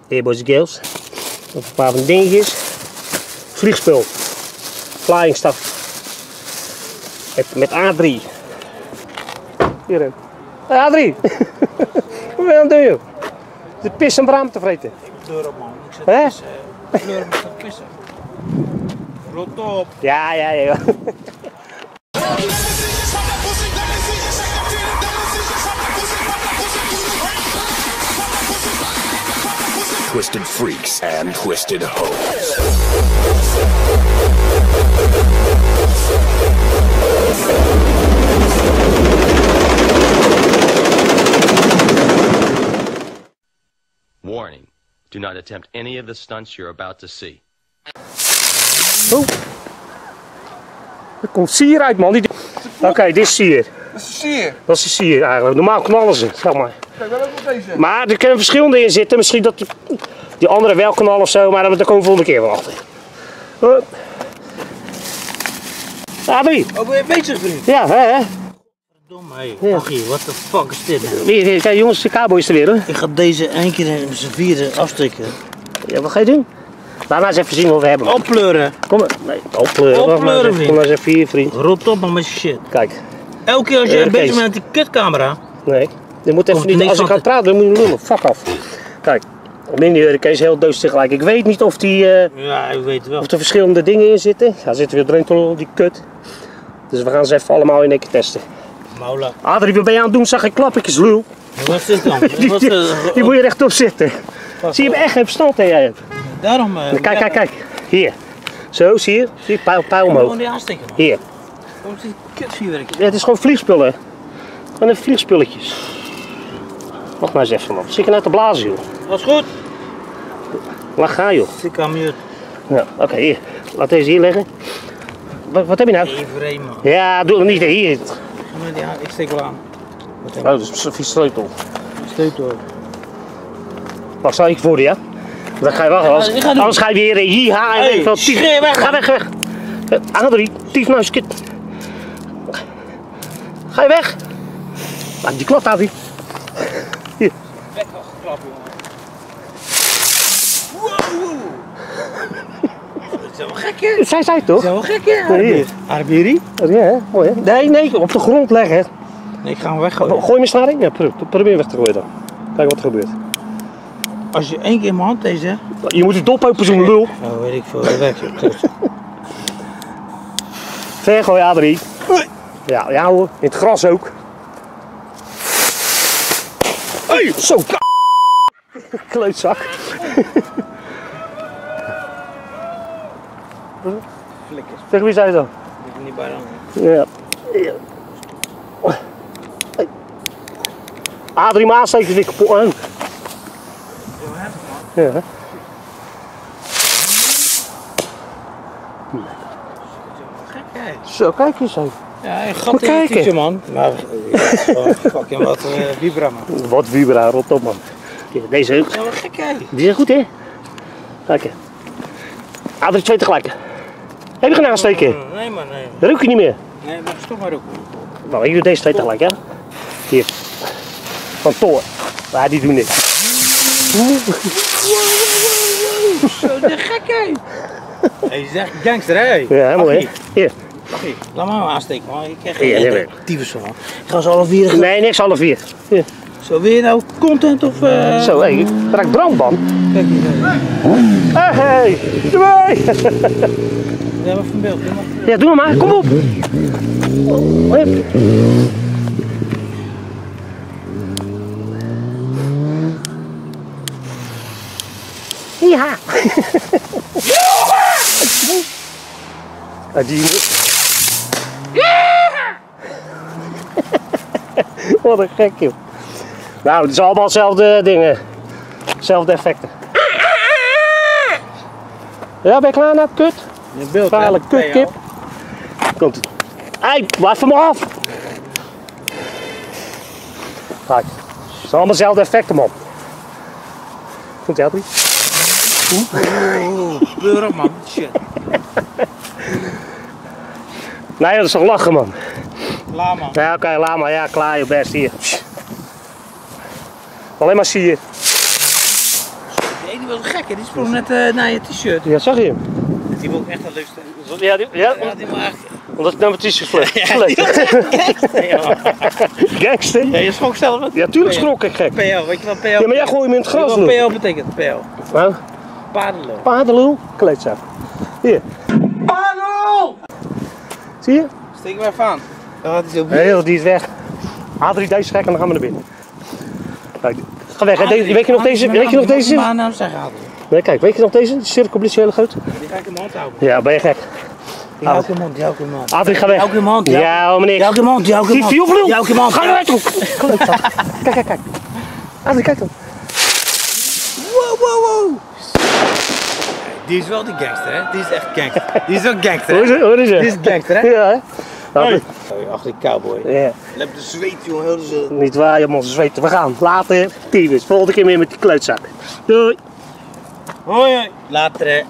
Hier boys en girls. Nog een paar van de dingetjes. Vliegspul. Flying stuff. Met A3. Hierin. Hey Adrie! Wat ben je aan het doen joh? De pis en braam te vreten. Ik kleur op man, ik zet pissen. Ik kleur op met pissen. Rot op. Ja, ja, ja. Twisted freaks and twisted hoes. Warning, do not attempt any of the stunts you're about to see. Oh. Er komt sier uit man. Oké, dit is sier. Dat is sier. Dat is sier eigenlijk. Normaal knallen ze, zeg maar. Kijk, wel ook op deze. Maar er kunnen verschillende in zitten. Misschien dat die andere wel knallen of zo, maar daar komen we volgende keer wel achter. Adrie. Oh, ben je bezig vriend? Ja, hè? Dom hé. Achie, what the fuck is dit nou? Hier, kijk jongens, de cowboy is er weer hoor. Ik ga deze één keer in z'n vierde afsteken. Ja, wat ga je doen? Laat maar eens even zien wat we hebben. Oppleuren. Kom maar. Nee, oppleuren. Oppleuren, vriend. Kom maar eens even hier, vriend. Rot op man met je shit. Kijk. Elke keer als je bezig bent met die kutcamera. Nee. Je moet even niet, als ik ga praten, dan moet je niet lullen. Fuck af. Kijk. Mini-hurricane is heel doos tegelijk. Ik weet niet of die... Ja, ik weet wel. Of er verschillende dingen in zitten. Ja, zitten weer doorheen op die kut. Dus we gaan ze even allemaal in één keer testen. Maula. Adrie, wat ben je aan het doen? Zag ik klappertjes, lul. Wat is dit dan? Die moet je rechtop zitten. Zie je hem echt geen verstand hè, jij hebt. Daarom... Kijk, kijk, kijk. Hier. Zo, zie je? Zie je? Pijl omhoog. Gewoon die aansteken man. Hier. Waarom is die kutvuurwerk? Ja, het is gewoon vliegspullen. Gewoon even vliegspulletjes. Wacht maar eens even man. Zit je nou te blazen joh? Dat is goed. Laat gaan joh. Ik kan mute. Ja, oké, hier. Laat deze hier liggen. Wat heb je nou? Even man. Ja, doe het niet hier. Ik steek wel aan. Oh, dat is een vies sleutel. Sleutel. Wacht, zal ik voor je? Dan ga je wachten. Anders ga je weer hier halen. Hey, schreeuw weg, Ga weg, weg. Adrie, tiefmuiskit. Ga je weg? Laat die klap, Adrie. Hier. Weg al geklapt, jongen. Wow. Dat is wel gek, hè? Zij zei toch? Dat is wel gek, hè? Hier. Arbiri? Ja, hè? Mooi, hè? Nee, nee, op de grond leggen. Nee, ik ga hem weggooien. Gooi me snaring? Ja, probeer weg te gooien dan. Kijk wat er gebeurt. Als je één keer in mijn hand deze, hè? Je moet die dop open zo'n lul. Oh, weet ik veel. Weg, joh. Ver gooien, Adrie. Ja, ja hoor. In het gras ook. Hey, zo. Kleutzak. Flikkers. Tegen wie zei je dan? Ik ben niet bij dan. Ja. Adrie Maas steekt weer kapot aan. Ja. Gek, hè? Zo, kijk eens even. Ja, een gat in het fietsje, man. Maar, fucking wat vibra, man. Wat vibra, rot op, man. Ja, deze ook. Dat is wel gek, hè? Die zijn goed, hè? Kijk. Adrie, twee tegelijk. Heb je geen aansteken? Nee, man, nee. Dat ruik je niet meer. Nee, maar stop maar ook. Nou, ik doe deze twee tegelijk, hè? Hier. Van Thor. Ja, die doen niks. Zo de gek, hè? Hij zegt gangster, hè? Ja, helemaal hè? Hier. Laat maar aansteken, man. Ik krijg Ja, geen tyfus van, man. Ik ga ze alle vier. Nee, niks, alle vier. Hier. Zo, wil je nou content of... Zo, hé, ik raak brandband. Kijk hier. Hey, doe mee! Ja, even een beeld. Ja, doe maar, kom op! Hup. Ja! Die... Wat een gek joh. Nou, het is allemaal dezelfde dingen. Dezelfde effecten. Ja, ben je klaar nou? Kut? Je beeld, Vuile kutkip. Komt het. Hé, blijf van me af! Kijk, het zijn allemaal dezelfde effecten man. Komt ie, Adrie? Pleur op, man. Shit. Nee, dat is toch lachen man. Lama. Ja, oké, laat maar. Ja, klaar je best hier. Alleen maar zie je. Nee, die was gek, hè? Die sprong net naar je t-shirt. Ja, zag je hem? Die wil ik echt het leukste. Ja, die wil echt. omdat het naar mijn t-shirt vlees. Ja, die was echt gangster, joh. Gangster? Ja, je schrok zelf wat? Ja, tuurlijk schrok ik gek. PL, weet je wat PL? Ja, maar jij gooit hem in het gras nu. PL betekent PL. Nou, Paardenlul. paardenlul, kleedzak. Hier. Paardenlul! Zie je? Steek hem even aan. Dan gaat hij zo Heel, die is weg. Haal 3 deze gek en dan gaan we naar binnen. Kijk, ga weg. Hè. Weet je nog deze? Weet je nog deze? Maar nou zeg Adrie. Nee, kijk, weet je nog deze? Die cirkelblies heel groot. Die ga ik in mijn hand houden. Ja, ben je gek? Die hou ik in mijn hand, die hou ik in mijn hand. Adrie, ga weg. Die hou ik in mijn hand. Ja, meneer. Die hou ik in mijn hand, die hou ik in mijn hand. Die vioolvloer. Die hou ik in mijn hand. Ga eruit, toe. Kijk. Adrie, kijk dan. Wow. Die is wel die gangster, hè? Die is echt gangster. Die is wel gangster, hè? Hoor is het? Die is gangster, hè? Ja, hè? Nou, Achter die cowboy. ja. Lep de zweet, jongen. Heel de Niet waar, je moet zweten. We gaan. Later. Tyfus. Volgende keer meer met die kleutzak. Doei. hoi. Later, hè.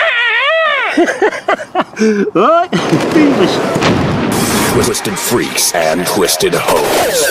Hoi. Tyfus. Twisted freaks and twisted hoes.